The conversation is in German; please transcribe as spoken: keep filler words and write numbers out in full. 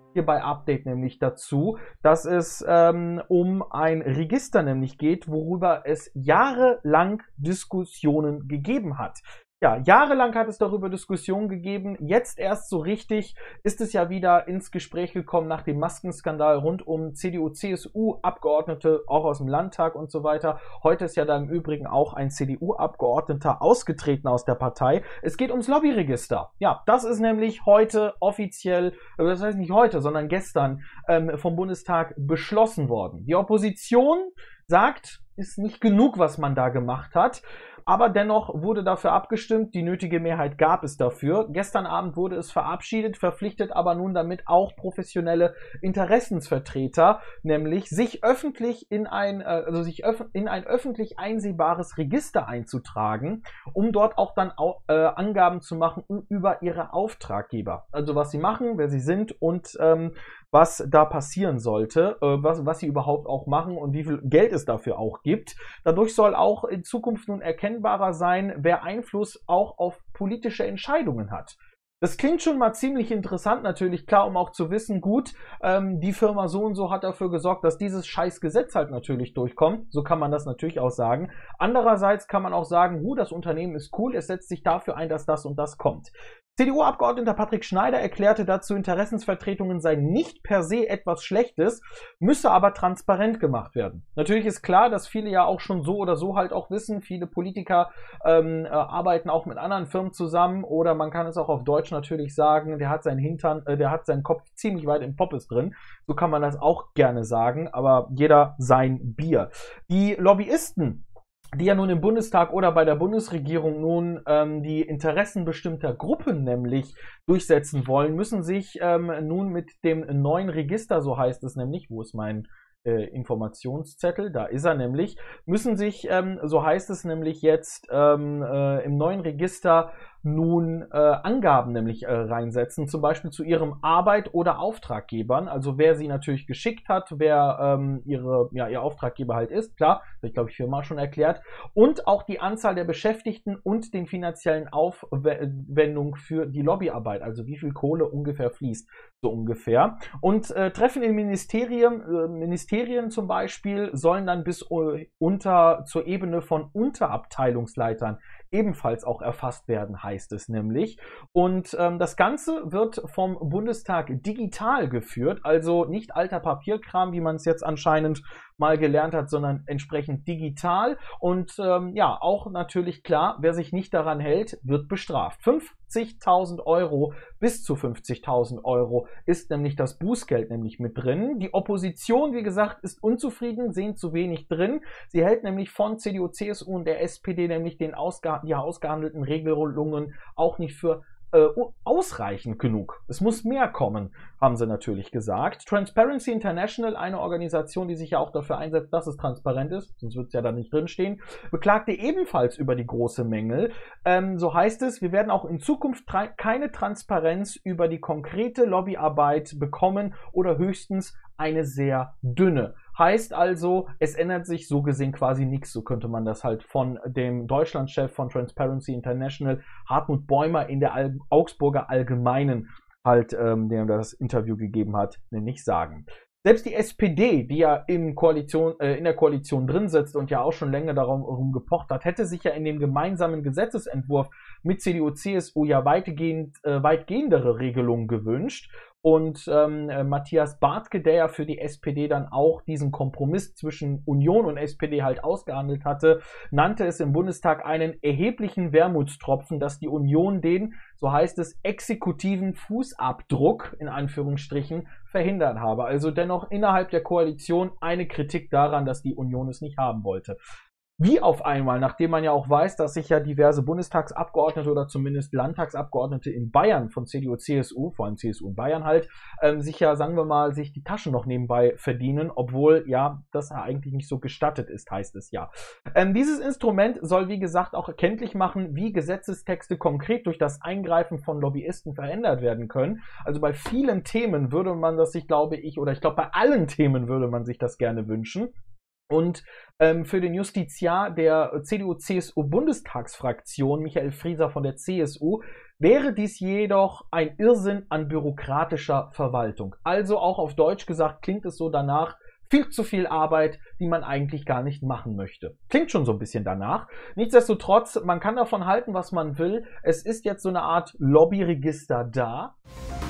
hierbei Update nämlich dazu, dass es ähm, um ein Register nämlich geht, worüber es jahrelang Diskussionen gegeben hat. Ja, jahrelang hat es darüber Diskussionen gegeben. Jetzt erst so richtig ist es ja wieder ins Gespräch gekommen nach dem Maskenskandal rund um C D U, C S U-Abgeordnete, auch aus dem Landtag und so weiter. Heute ist ja da im Übrigen auch ein C D U-Abgeordneter ausgetreten aus der Partei. Es geht ums Lobbyregister. Ja, das ist nämlich heute offiziell, das heißt nicht heute, sondern gestern ähm, vom Bundestag beschlossen worden. Die Opposition sagt, ist nicht genug, was man da gemacht hat. Aber dennoch wurde dafür abgestimmt, die nötige Mehrheit gab es dafür. Gestern Abend wurde es verabschiedet, verpflichtet aber nun damit auch professionelle Interessensvertreter, nämlich sich öffentlich in ein, also sich in ein öffentlich einsehbares Register einzutragen, um dort auch dann auch, äh, Angaben zu machen über ihre Auftraggeber. Also was sie machen, wer sie sind und ähm, was da passieren sollte, äh, was, was sie überhaupt auch machen und wie viel Geld es dafür auch gibt. Dadurch soll auch in Zukunft nun erkennbarer sein, wer Einfluss auch auf politische Entscheidungen hat. Das klingt schon mal ziemlich interessant natürlich, klar, um auch zu wissen, gut, ähm, die Firma so und so hat dafür gesorgt, dass dieses scheiß Gesetz halt natürlich durchkommt. So kann man das natürlich auch sagen. Andererseits kann man auch sagen, huh, das Unternehmen ist cool, es setzt sich dafür ein, dass das und das kommt. C D U-Abgeordneter Patrick Schneider erklärte dazu, Interessensvertretungen seien nicht per se etwas Schlechtes, müsse aber transparent gemacht werden. Natürlich ist klar, dass viele ja auch schon so oder so halt auch wissen, viele Politiker ähm, äh, arbeiten auch mit anderen Firmen zusammen oder man kann es auch auf Deutsch natürlich sagen, der hat seinen Hintern, äh, der hat seinen Kopf ziemlich weit im Poppes drin. So kann man das auch gerne sagen, aber jeder sein Bier. Die Lobbyisten, die ja nun im Bundestag oder bei der Bundesregierung nun ähm, die Interessen bestimmter Gruppen nämlich durchsetzen wollen, müssen sich ähm, nun mit dem neuen Register, so heißt es nämlich, wo ist mein äh, Informationszettel, da ist er nämlich, müssen sich, ähm, so heißt es nämlich jetzt, ähm, äh, im neuen Register nun äh, Angaben nämlich äh, reinsetzen, zum Beispiel zu ihrem Arbeit- oder Auftraggebern, also wer sie natürlich geschickt hat, wer ähm, ihre, ja, ihr Auftraggeber halt ist, klar, das habe ich glaube ich viermal schon erklärt, und auch die Anzahl der Beschäftigten und den finanziellen Aufwendung für die Lobbyarbeit, also wie viel Kohle ungefähr fließt, so ungefähr. Und äh, Treffen in Ministerien, äh, Ministerien zum Beispiel sollen dann bis uh, unter zur Ebene von Unterabteilungsleitern ebenfalls auch erfasst werden, heißt es nämlich. Und ähm, das Ganze wird vom Bundestag digital geführt, also nicht alter Papierkram, wie man es jetzt anscheinend mal gelernt hat, sondern entsprechend digital. Und ähm, ja, auch natürlich klar, wer sich nicht daran hält, wird bestraft. fünfzigtausend Euro bis zu fünfzigtausend Euro ist nämlich das Bußgeld nämlich mit drin. Die Opposition, wie gesagt, ist unzufrieden, sehen zu wenig drin. Sie hält nämlich von C D U, C S U und der S P D nämlich den ausge die ausgehandelten Regelungen auch nicht für äh, ausreichend genug. Es muss mehr kommen, haben sie natürlich gesagt. Transparency International, eine Organisation, die sich ja auch dafür einsetzt, dass es transparent ist, sonst wird es ja da nicht drinstehen, beklagte ebenfalls über die große Mängel. Ähm, so heißt es, wir werden auch in Zukunft tra keine Transparenz über die konkrete Lobbyarbeit bekommen oder höchstens eine sehr dünne. Heißt also, es ändert sich so gesehen quasi nichts. So könnte man das halt von dem Deutschlandchef von Transparency International, Hartmut Bäumer, in der Al Augsburger Allgemeinen halt, ähm, der das Interview gegeben hat, nicht sagen. Selbst die S P D, die ja in, Koalition, äh, in der Koalition drin sitzt und ja auch schon länger darum gepocht hat, hätte sich ja in dem gemeinsamen Gesetzesentwurf mit C D U, C S U ja weitgehend, äh, weitgehendere Regelungen gewünscht. Und ähm, Matthias Bartke, der ja für die S P D dann auch diesen Kompromiss zwischen Union und S P D halt ausgehandelt hatte, nannte es im Bundestag einen erheblichen Wermutstropfen, dass die Union den, so heißt es, exekutiven Fußabdruck, in Anführungsstrichen, verhindert habe. Also dennoch innerhalb der Koalition eine Kritik daran, dass die Union es nicht haben wollte. Wie auf einmal, nachdem man ja auch weiß, dass sich ja diverse Bundestagsabgeordnete oder zumindest Landtagsabgeordnete in Bayern von C D U, C S U, vor allem C S U in Bayern halt, ähm, sich ja, sagen wir mal, sich die Taschen noch nebenbei verdienen, obwohl ja das ja eigentlich nicht so gestattet ist, heißt es ja. Ähm, dieses Instrument soll, wie gesagt, auch erkenntlich machen, wie Gesetzestexte konkret durch das Eingreifen von Lobbyisten verändert werden können. Also bei vielen Themen würde man das sich, glaube ich, oder ich glaube bei allen Themen würde man sich das gerne wünschen. Und ähm, für den Justiziar der C D U-C S U-Bundestagsfraktion, Michael Frieser von der C S U, wäre dies jedoch ein Irrsinn an bürokratischer Verwaltung. Also auch auf Deutsch gesagt klingt es so danach, viel zu viel Arbeit, die man eigentlich gar nicht machen möchte. Klingt schon so ein bisschen danach. Nichtsdestotrotz, man kann davon halten, was man will. Es ist jetzt so eine Art Lobbyregister da.